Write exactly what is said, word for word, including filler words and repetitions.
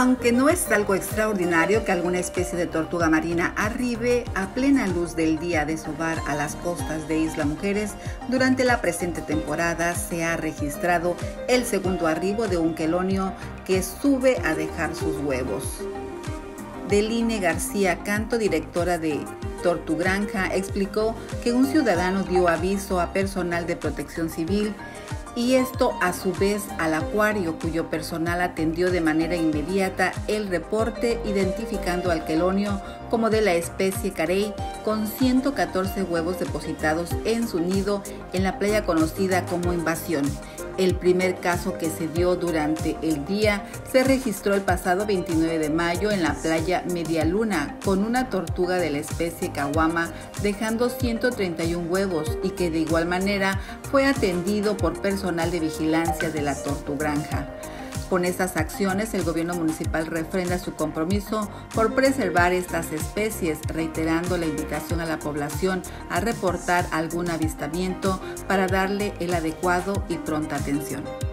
Aunque no es algo extraordinario que alguna especie de tortuga marina arribe a plena luz del día a desovar a las costas de Isla Mujeres, durante la presente temporada se ha registrado el segundo arribo de un quelonio que sube a dejar sus huevos. Deline García Canto, directora de Tortugranja, explicó que un ciudadano dio aviso a personal de protección civil y esto a su vez al acuario, cuyo personal atendió de manera inmediata el reporte, identificando al quelonio como de la especie carey, con ciento catorce huevos depositados en su nido en la playa conocida como Invasión. El primer caso que se dio durante el día se registró el pasado veintinueve de mayo en la playa Medialuna con una tortuga de la especie caguama dejando ciento treinta y uno huevos, y que de igual manera fue atendido por personal de vigilancia de la Tortugranja. Con estas acciones, el gobierno municipal refrenda su compromiso por preservar estas especies, reiterando la invitación a la población a reportar algún avistamiento para darle el adecuado y pronta atención.